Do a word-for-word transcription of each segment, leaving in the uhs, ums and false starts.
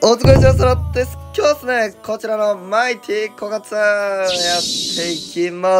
お疲れ様です。今日はですね、こちらのマイティ枯渇やっていきます。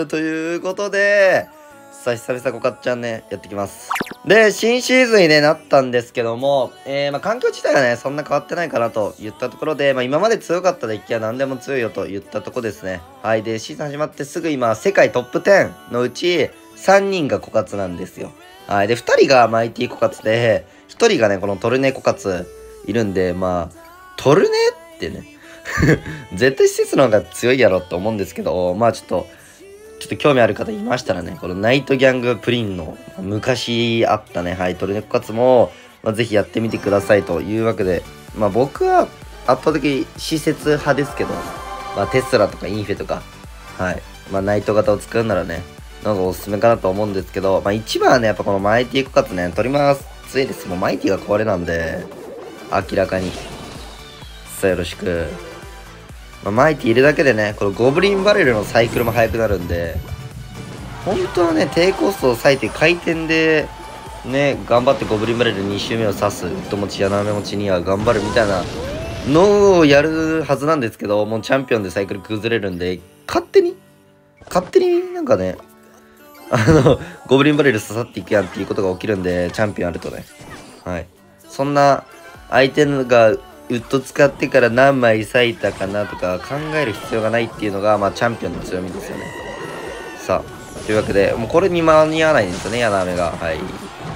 ということで、さあ、久々枯渇ちゃんね、やってきます。で、新シーズンに、ね、なったんですけども、えー、まあ、環境自体はね、そんな変わってないかなと言ったところで、まあ、今まで強かったデッキは何でも強いよと言ったとこですね。はい。で、シーズン始まってすぐ今、世界トップじゅうのうち、さんにんが枯渇なんですよ。はい。で、ふたりがマイティ枯渇で、ひとりがね、このトルネ枯渇いるんで、まあ、トルネってね、絶対施設の方が強いやろって思うんですけど、まあちょっと、ちょっと興味ある方いましたらね、このナイトギャングプリンの昔あったね、はい、トルネ枯渇も、まあ、ぜひやってみてくださいというわけで、まあ僕は圧倒的施設派ですけど、まあテスラとかインフェとか、はい、まあナイト型を使うならね、なんかおすすめかなと思うんですけど、まあ一番はね、やっぱこのマイティ枯渇ね、取ります。強いです。もうマイティが壊れなんで、明らかに。さあよろしく。まあ、マイティいるだけでね、このゴブリンバレルのサイクルも速くなるんで、本当はね、低コストを割いて回転で、ね、頑張ってゴブリンバレルに周目を刺す、ウッド持ち、柳持ちには頑張るみたいなのをやるはずなんですけど、もうチャンピオンでサイクル崩れるんで、勝手に、勝手になんかね、あの、ゴブリンバレル刺さっていくやんっていうことが起きるんで、チャンピオンあるとね。はい。そんな相手がウッド使ってから何枚割いたかなとか考える必要がないっていうのが、まあ、チャンピオンの強みですよね。さあ、というわけで、もうこれに間に合わないんですよね、柳目が。はい。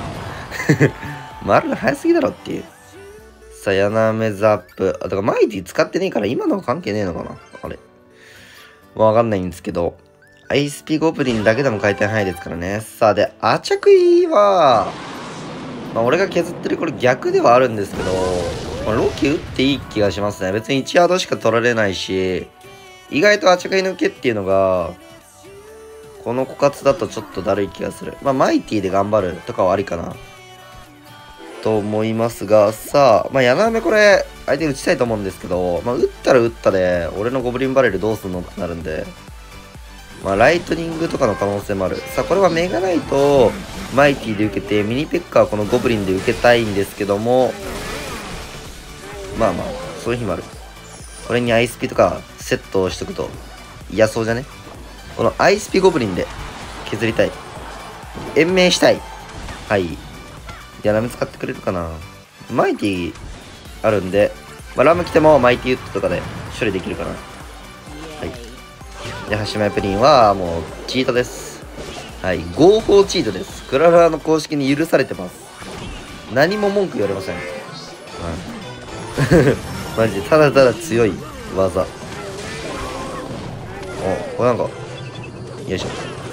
回るの早すぎだろっていう。さあ、柳目ザップ。あ、だからマイティ使ってねえから今のは関係ねえのかなあれ。わかんないんですけど。アイスピゴブリンだけでも回転早いですからね。さあ、で、アチャクイは、まあ、俺が削ってるこれ逆ではあるんですけど、まあ、ロキ打っていい気がしますね。別にいちワードしか取られないし、意外とアチャカイ抜けっていうのが、この枯渇だとちょっとだるい気がする。まあ、マイティで頑張るとかはありかな。と思いますが、さあ、まあ、柳目これ、相手打ちたいと思うんですけど、まあ、打ったら打ったで、俺のゴブリンバレルどうすんのってなるんで、まあ、ライトニングとかの可能性もある。さあ、これはメガナイト、マイティで受けて、ミニペッカーはこのゴブリンで受けたいんですけども、まあまあ、そういう日もある。これにアイスピとかセットをしとくと嫌そうじゃね？このアイスピゴブリンで削りたい。延命したい。はい。じゃあラム使ってくれるかな？マイティあるんで、まあ、ラム来てもマイティウッドとかで処理できるかな。はい。で、ハシマヤプリンはもうチートです。はい。合法チートです。クララの公式に許されてます。何も文句言われません。はい。マジでただただ強い技。お、これなんか、よいしょ。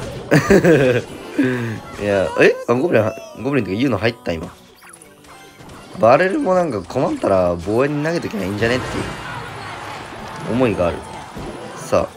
いや、えあ、ゴブリン、ゴブリンとか言うの入った今。バレルもなんか困ったら防衛に投げときゃいいんじゃねっていう思いがある。さ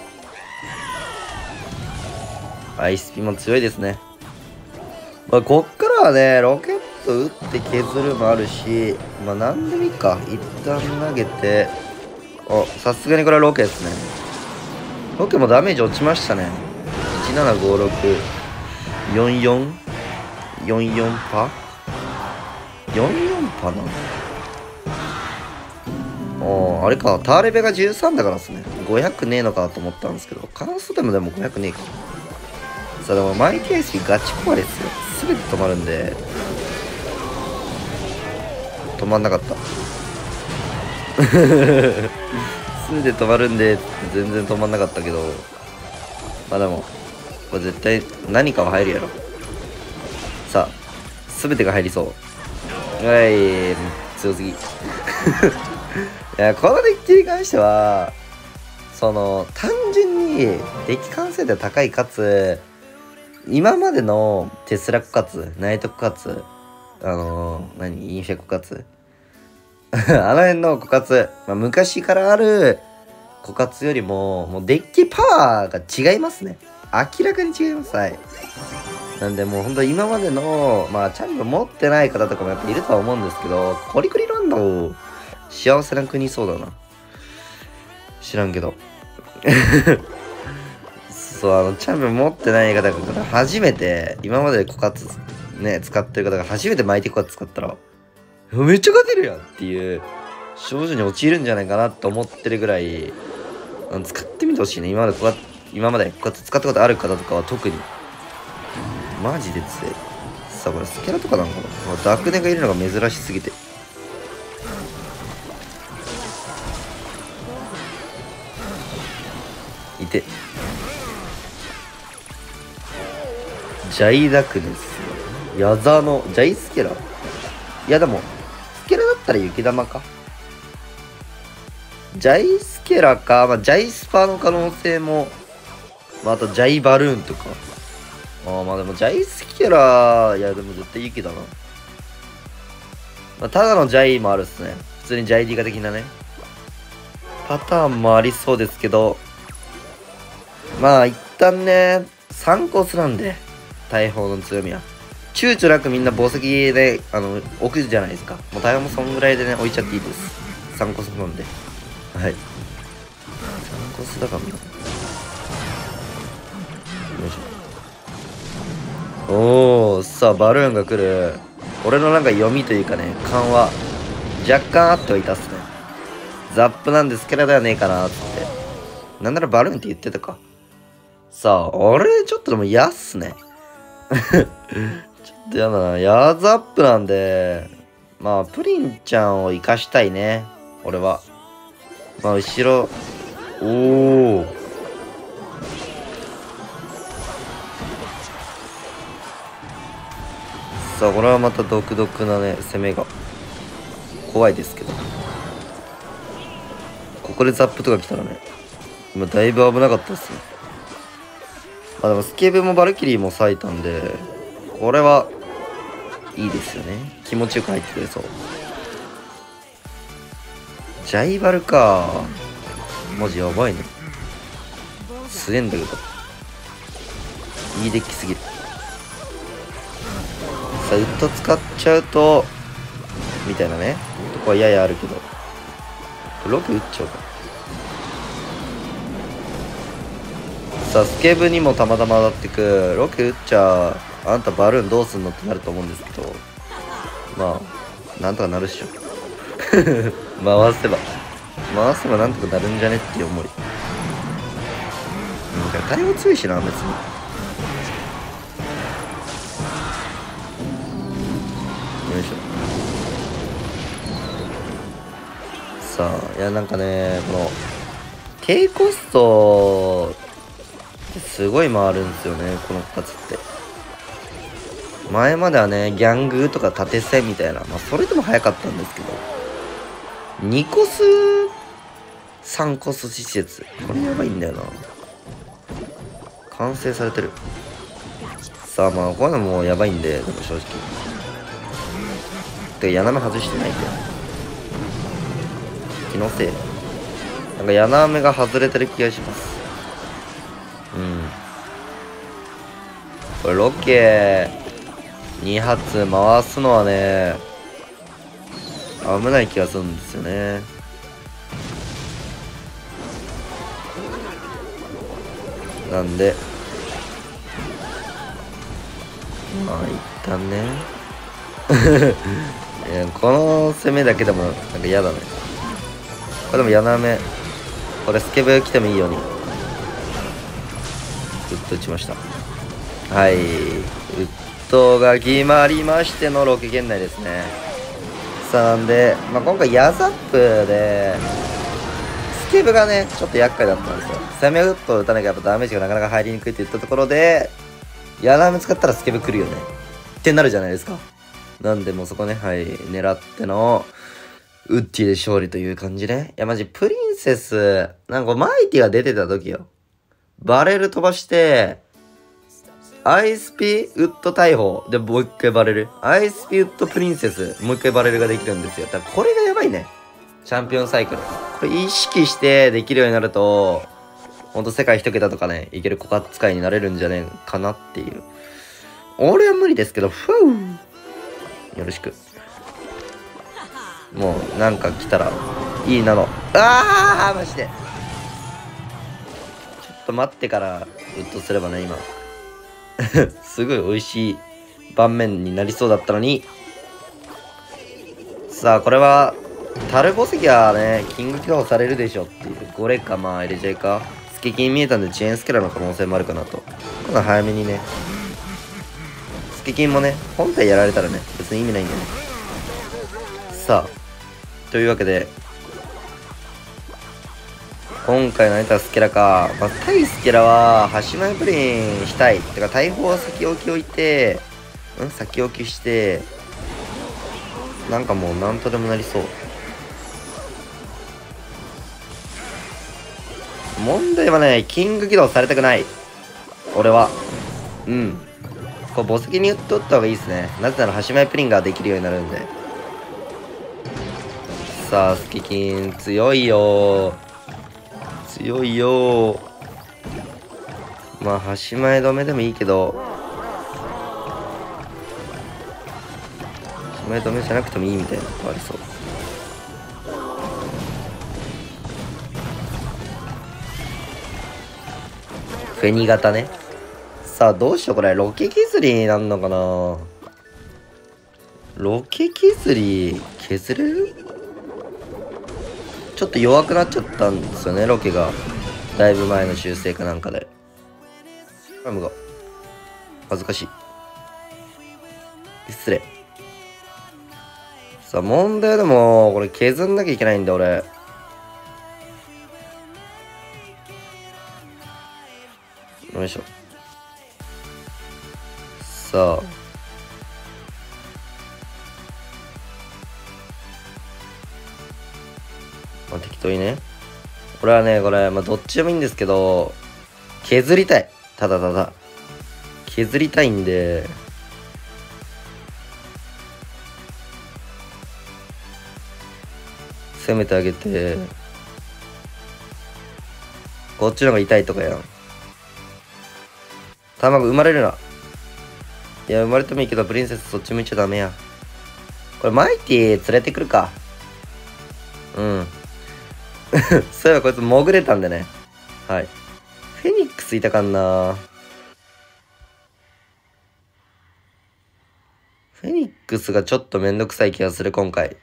あ。アイスピも強いですね。まあ、こっからはね、ロケット打って削るもあるし、まあ、なんでもいいか。一旦投げて、お、さすがにこれはロケですね。ロケもダメージ落ちましたね。いちななごろく、よんよん、よんよんパ ?よんよん パなおー、あれか。ターレベがじゅうさんだからですね。ごひゃくねえのかと思ったんですけど、カーストでもでもごひゃくねえか。さあ、でもマイティアイスピガチ壊れですよ。すべて止まるんで、止まんなかった。すべて止まるんで、全然止まんなかったけど、まあでも、これ絶対何かは入るやろ。さあ、すべてが入りそう。はい、強すぎ。いや、このデッキに関しては、その、単純にデッキ完成度高いかつ、今までのテスラ枯渇、ナイト枯渇、あのー、何インフェ枯渇あの辺の枯渇、まあ、昔からある枯渇よりも、もうデッキパワーが違いますね。明らかに違います。はい。なんでもうほんと今までの、まあチャンピオン持ってない方とかもやっぱいるとは思うんですけど、コリコリランド、幸せな国そうだな。知らんけど。そう、あの、チャンピオン持ってない方が初めて、今まで枯渇ね、使ってる方が初めて巻いて枯渇使ったら、めっちゃ勝てるやんっていう少女に陥るんじゃないかなと思ってるぐらい、うん、使ってみてほしいね。今までこう今までこうやって使ったことある方とかは特にマジで強い。さあこれスキャラとかなのかな。ダークネがいるのが珍しすぎて、いてジャイダクネス、矢沢のジャイスケラ。いやでもスケラだったら雪玉か。ジャイスケラか、まあ、ジャイスパーの可能性も、まあ、あとジャイバルーンとか。ああまあでもジャイスケラ、いやでも絶対雪だな。まあ、ただのジャイもあるっすね。普通にジャイディガ的なねパターンもありそうですけど、まあ一旦ねさんコースなんで、大砲の強みは躊躇なくみんな宝石であの置くじゃないですか。もう大砲もそんぐらいでね置いちゃっていいです。さんコースなんで、はい。さんコースだからな。よいしょ。おお、さあバルーンが来る。俺のなんか読みというかね、勘は若干あってはいたっすね。ザップなんですけどではねえかなっつって。なんならバルーンって言ってたか。さあ、俺ちょっとでも嫌っすね。ちょっと嫌だな。ヤーザップなんで、まあ、プリンちゃんを生かしたいね。俺は。まあ、後ろ、おお。さあ、これはまた独特なね、攻めが。怖いですけど。ここでザップとか来たらね、今だいぶ危なかったですね。まあでもスケベもバルキリーも咲いたんで、これはいいですよね。気持ちよく入ってくれそう。ジャイバルか。マジやばいね。すげえんだけど。いいデッキすぎる。さあ、ウッド使っちゃうと、みたいなね。とこはややあるけど。ロケ打っちゃおうか。さあ、スケブにもたまたま当たってく。ロケ打っちゃ、あんたバルーンどうすんのってなると思うんですけど。まあ、なんとかなるっしょ。回せば。回せばなんとかなるんじゃねっていう思い。うん、対応強いしな、別に。よいしょ。さあ、いや、なんかね、この、低コスト、すごい回るんですよね、このふたつって。前まではね、ギャングとか縦線みたいな、まあ、それでも早かったんですけど、にコス、さんコス施設。これやばいんだよな。完成されてる。さあ、まあ、こういうのもやばいんで、でも正直。てか、矢な外してないんだよ。気のせい。なんか矢なが外れてる気がします。うん。これロケに発回すのはね、危ない気がするんですよね。なんで、まあ一旦ね。いやこの攻めだけでもなんか嫌だね。これでも矢なめ、これスケブ来てもいいように。グッと打ちました。はい。ウッドが決まりましてのロケ圏内ですね。さあなんで、まあ、今回ヤザップで、スケブがね、ちょっと厄介だったんですよ。攻めウッドを打たなきゃやっぱダメージがなかなか入りにくいって言ったところで、矢なめ使ったらスケブ来るよね。ってなるじゃないですか。なんでもうそこね、はい、狙っての、ウッディで勝利という感じね。いや、マジ、プリンセス、なんかマイティが出てた時よ。バレル飛ばして、アイスピウッド大砲でもう一回バレル。アイスピウッドプリンセス、もう一回バレルができるんですよ。だからこれがやばいね。チャンピオンサイクル。これ意識してできるようになると、ほんと世界一桁とかね、いけるコカ使いになれるんじゃねえかなっていう。俺は無理ですけど、ふぅよろしく。もう、なんか来たら、いいなの。あーマジで。ちょっと待ってから、ウッドすればね、今。すごい美味しい盤面になりそうだったのに。さあ、これは、 タルボ石はね、キング起動されるでしょっていう。ゴレか、まあ、エルジェイか。スケキン見えたんで、チェーンスケラの可能性もあるかなと。この早めにね。スケキンもね、本体やられたらね、別に意味ないんだよね。さあ、というわけで、今回の相手はスケラか。まあ、対スケラは、端前プリンしたい。てか、大砲は先置き置いて、ん先置きして、なんかもう、なんとでもなりそう。問題はね、キング起動されたくない。俺は。うん。これ、墓石に打っとった方がいいですね。なぜなら、端前プリンができるようになるんで。さあ、スケキン、強いよー。強いよー。まあ、端前止めでもいいけど、端前止めじゃなくてもいいみたいなことありそう。フェニ型ね。さあ、どうしようこれ。ロケ削りになんのかな。ロケ削り、削れる？ちょっと弱くなっちゃったんですよね、ロケが。だいぶ前の修正かなんかで。ラムが。恥ずかしい。失礼。さあ、問題でも、これ削んなきゃいけないんだ、俺。よいしょ。さあ。まあ、適当にね。これはね、これ、まあ、どっちでもいいんですけど、削りたい。ただただ。削りたいんで、攻めてあげて、こっちの方が痛いとかやん。卵生まれるな。いや、生まれてもいいけど、プリンセスそっち向いちゃダメや。これ、マイティ連れてくるか。うん。そういえばこいつ潜れたんでね。はい。フェニックスいたかんな。フェニックスがちょっとめんどくさい気がする、今回。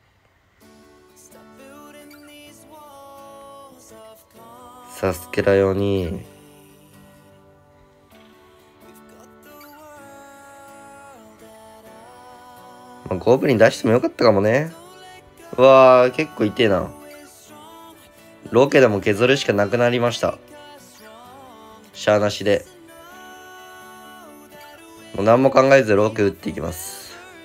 サスケラ用に。まあ、ゴブリン出してもよかったかもね。うわー、結構痛えな。ロケでも削るしかなくなりました。シャーなしで。もう何も考えずロケ打っていきます。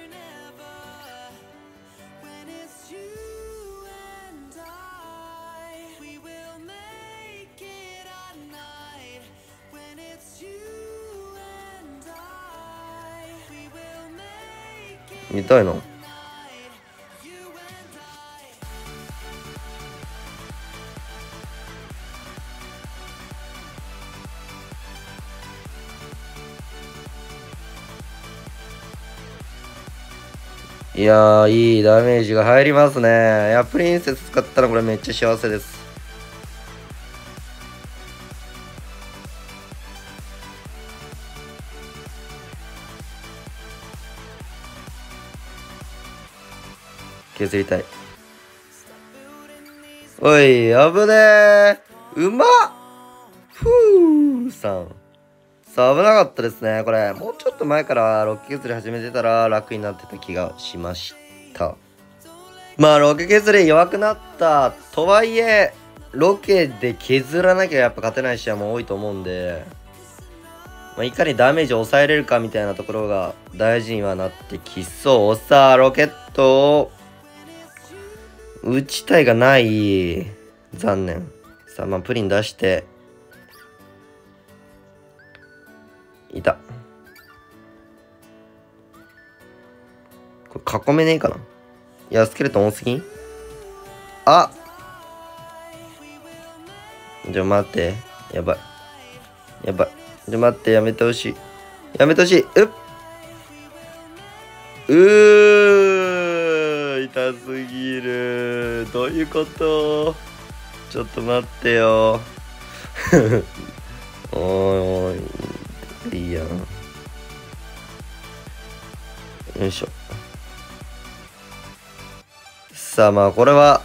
見たいの？いやー、いいダメージが入りますね。いや、プリンセス使ったらこれめっちゃ幸せです。削りたい。おい、危ねー。うまっ。ふーさん。さあ、危なかったですね。これ、もうちょっと前からロケ削り始めてたら楽になってた気がしました。まあ、ロケ削り弱くなった。とはいえ、ロケで削らなきゃやっぱ勝てない試合も多いと思うんで、まあ、いかにダメージを抑えれるかみたいなところが大事にはなってきそう。さあ、ロケットを打ちたいがない。残念。さあ、まあ、プリン出して。いた。これ囲めねえかな。いや、スケルトン多すぎん？あじゃあ待って。やばい。やばい。じゃあ待って、やめてほしい。やめてほしい。うっうー痛すぎる。どういうこと？ちょっと待ってよ。おーい、いいやん。よいしょ。 さあまあこれは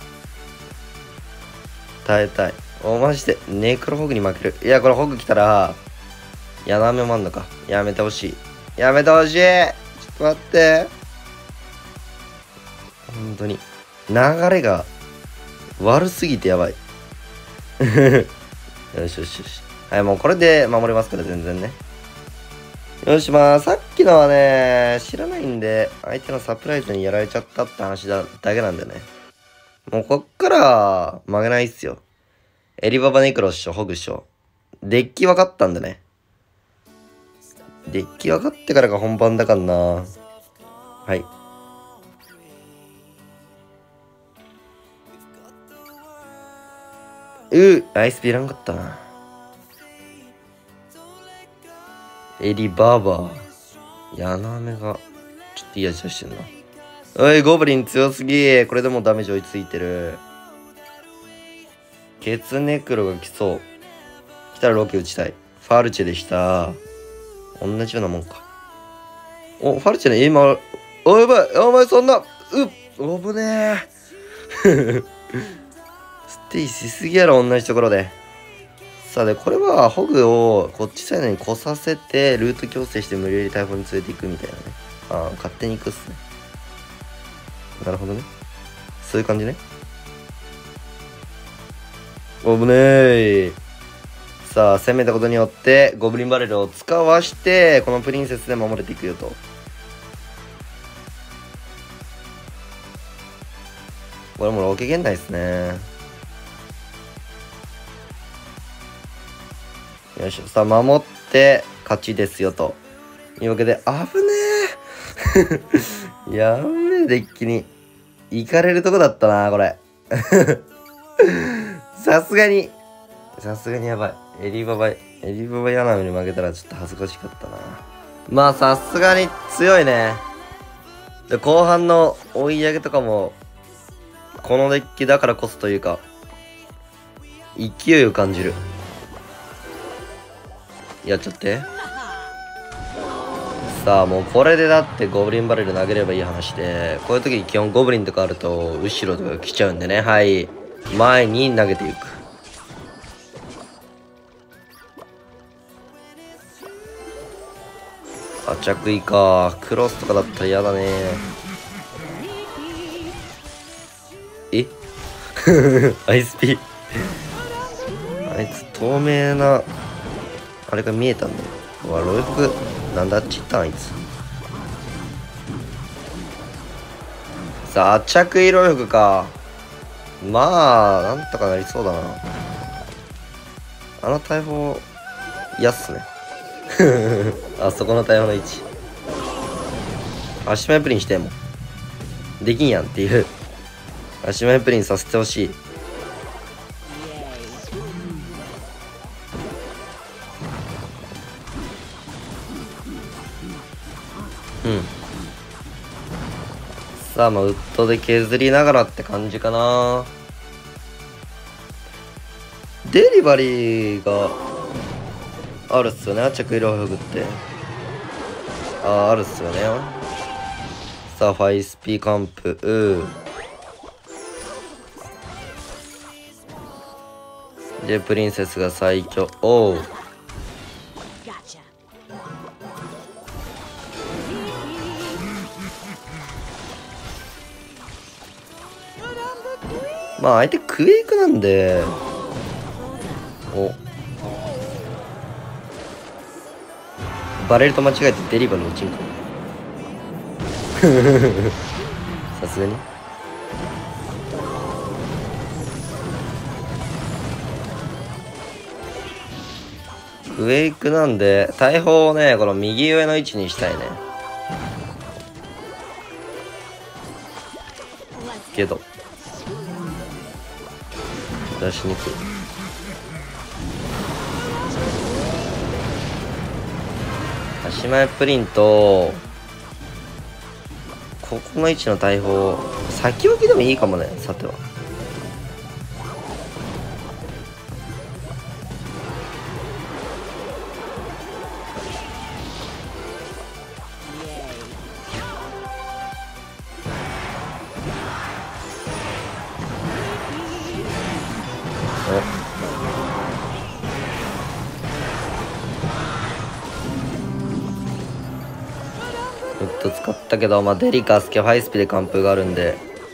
耐えたい。おマジでネクロホグに負ける。いやこれホグ来たらヤナメもあんのか。やめてほしい。やめてほしい。ちょっと待って。本当に流れが悪すぎてやばい。よしよしよし。はい、もうこれで守れますから全然ね。よし、まあさっきのはね知らないんで相手のサプライズにやられちゃったって話だだけなんでね。もうこっから負けないっすよ。エリババネクロっしょ、ホグっしょ。デッキ分かったんでね。デッキ分かってからが本番だからな。はい。うー、アイスピーいらんかったな。エリバーバー。ヤナメが、ちょっと嫌じゃしてんな。おい、ゴブリン強すぎ。これでもダメージ追いついてる。ケツネクロが来そう。来たらロケ打ちたい。ファルチェでした。同じようなもんか。お、ファルチェね、今、おやばい、お前そんな、うっ、おぶねえ。ステイしすぎやろ、同じところで。さあ、で、これは、ホグをこっちサイドに来させて、ルート強制して無理やり大砲に連れていくみたいなね。ああ、勝手に行くっすね。なるほどね。そういう感じね。おぶねー。さあ、攻めたことによって、ゴブリンバレルを使わして、このプリンセスで守れていくよと。これもロケ現代ですね。よいしょ。さあ、守って勝ちですよというわけで、危ねえ。やべえ、デッキに行かれるとこだったな、これ。さすがに、さすがにやばい。エリババ、エリババヤナメに負けたらちょっと恥ずかしかったな。まあ、さすがに強いね。で、後半の追い上げとかも、このデッキだからこそというか、勢いを感じる。やっちゃって。さあもうこれでだってゴブリンバレル投げればいい話で、こういう時基本ゴブリンとかあると後ろとか来ちゃうんでね。はい、前に投げていく。あ、着衣か。クロスとかだったら嫌だね。えアイスピあいつ透明なあれが見えたんだよ。うわ、ロイフなんだっちったんあいつ。さあ、着衣ロイフか。まあなんとかなりそうだな。あの大砲嫌っすね。あそこの大砲の位置。足前プリンしてもできんやんっていう。足前プリンさせてほしい。うん。さあ、まあ、ウッドで削りながらって感じかな。デリバリーがあるっすよね。着衣ロイフって。ああ、あるっすよね。さあ、ファイスピーカンプ。で、プリンセスが最強。おう。まあ相手クエイクなんで、おバレると間違えてデリバーの落ちんかも。さすがにクエイクなんで大砲をねこの右上の位置にしたいね。けど出しにくい。足前プリントここの位置の大砲先置きでもいいかもね。さてはト使ったけど、まあ、デリカ、スケ、ファイスピで完封があるんで。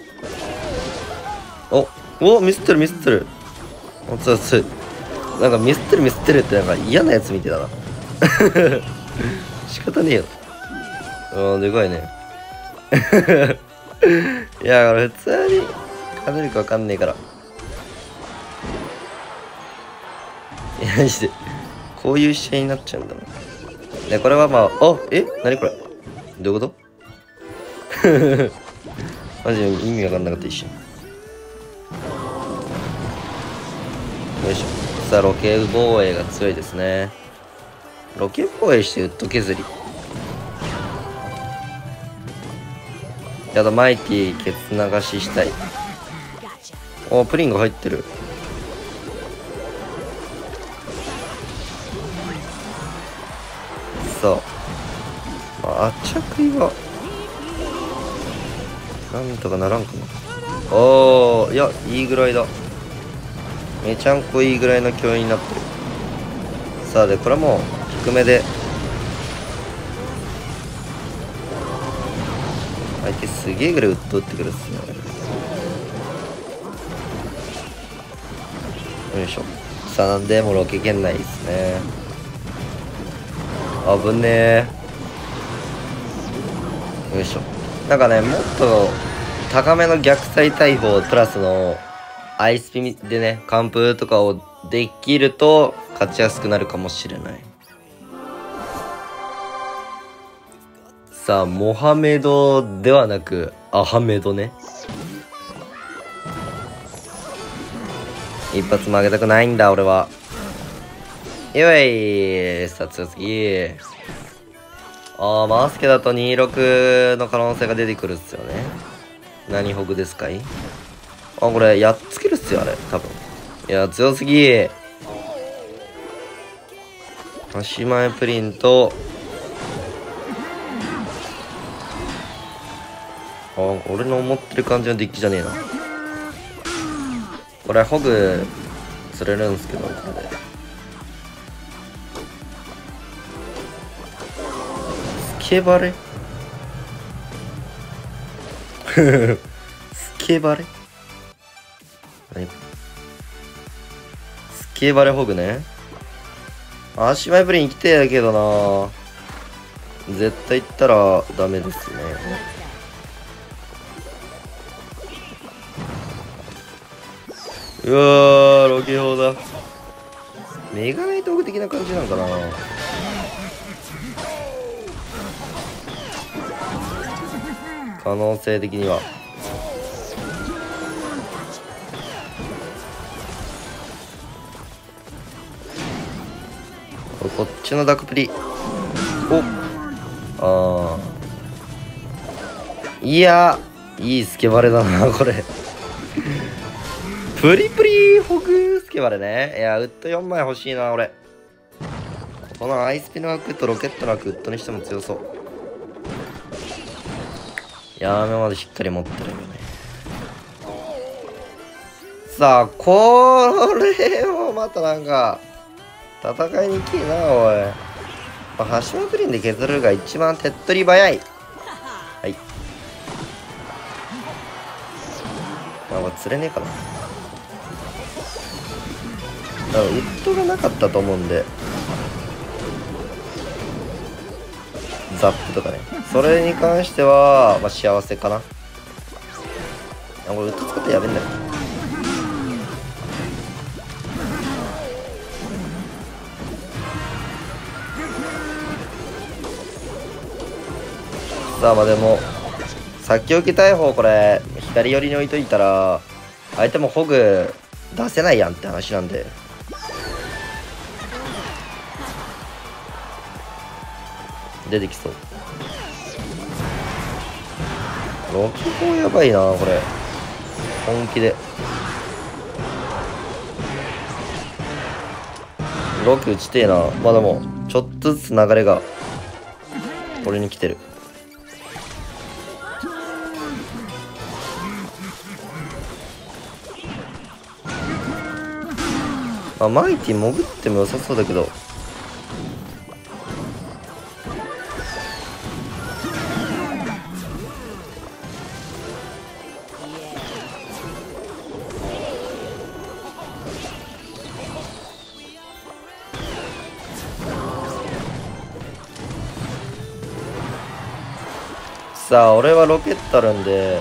おおミスってるミスってる。おつおつ。なんかミスってるミスってるってなんか嫌なやつみてえだな。仕方ねえよ。あー、でかいね。いや、俺普通に勝てるかわかんねえから。いや、マジで。こういう試合になっちゃうんだな。で、これはまあ、あ、え何これどういうことマジで意味わかんなかった一瞬。よいしょ。さあ、ロケ防衛が強いですね。ロケ防衛してウッド削り。やだ、マイティケツ流ししたい。お、プリンが入ってる。そう。まあ、あっちゃくいはなんとかならんかな。おー、いや、いいぐらいだ。めちゃんこいいぐらいの共有になってる。さあ、で、これも低めで。相手すげえぐらいウッド打ってくるっすね。よいしょ。さあ、なんでもうロケ圏内ですね。危ねえ。よいしょ。なんかね、もっと高めの逆再大砲プラスのアイスピでね、完封とかをできると勝ちやすくなるかもしれない。さあ、モハメドではなくアハメドね。一発負けたくないんだ俺は。よい、さあ次。ああ、マスケだとにじゅうろくの可能性が出てくるっすよね。何ホグですかい？あ、これやっつけるっすよ、あれ、多分。いや、強すぎ。足前プリント。あ、俺の思ってる感じのデッキじゃねえな。これ、ホグ、釣れるんすけど、これで。スケバレスケバレ何スケバレホグね。足前プリン来てやけどな。絶対行ったらダメですね。うわー、ロケ砲だ。メガナイトホグ的な感じなのかな。可能性的には。こっちのダクプリ。おああ。いや、いいスケバレだな、これ。プリプリホグスケバレね。いや、ウッドよんまい欲しいな、俺。このアイスピの枠とロケットの枠、ウッドにしても強そう。やめまでしっかり持ってるよね。さあ、これをまたなんか、戦いにくいな、おい。まあ、橋本プリンで削るが一番手っ取り早い。はい。まあ、これ釣れねえかな。多分ウッドがなかったと思うんで。ザップとかね。それに関しては、まあ、幸せかな。あ、これウッド使ってやべえんだよ。さあ、まあでも、先置き大砲これ、左寄りに置いといたら、相手もホグ出せないやんって話なんで。出てきそう。ロケ砲やばいな、これ。本気で。ロケ打ちてえな。まあでも、ちょっとずつ流れが、俺に来てる。まあ、マイティ潜っても良さそうだけど。 さあ俺はロケットあるんで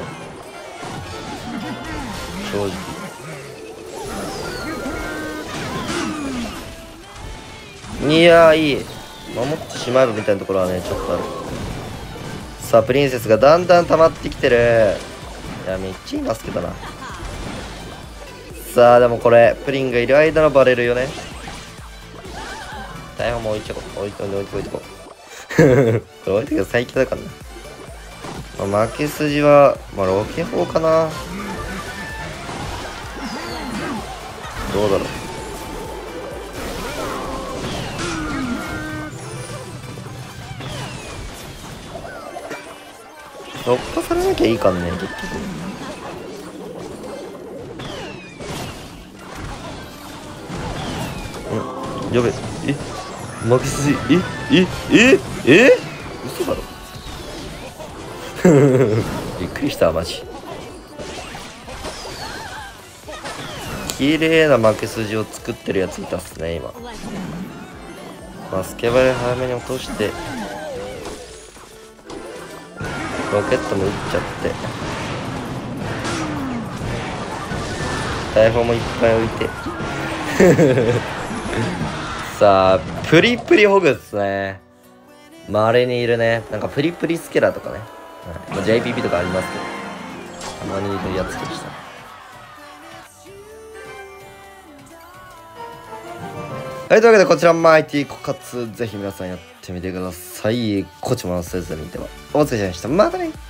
正直いやーいい守ってしまえばみたいなところはねちょっとある。さあプリンセスがだんだん溜まってきてる。いやめっちゃいいマスケだな。さあでもこれプリンがいる間のバレるよね。大砲も置いちゃこう。置いといて置いておいてこうこれ置いてく最強だからな。まあ、負け筋はまあロケ砲かな。どうだろう。突破されなきゃいいかんね結局。うんやべえ負け筋ええええ嘘だろびっくりしたマジ。綺麗な負け筋を作ってるやついたっすね今。まあスケバレ早めに落としてロケットも撃っちゃって大砲もいっぱい置いてさあプリプリホグっすね。まれにいるね。なんかプリプリスケラとかね、はいまあ、ジェイピーピー とかありますけどたまにいるやつでした。はい、というわけでこちらマイティコカツぜひ皆さんやってみてください。こっちも忘れずにではお疲れ様でした。またね。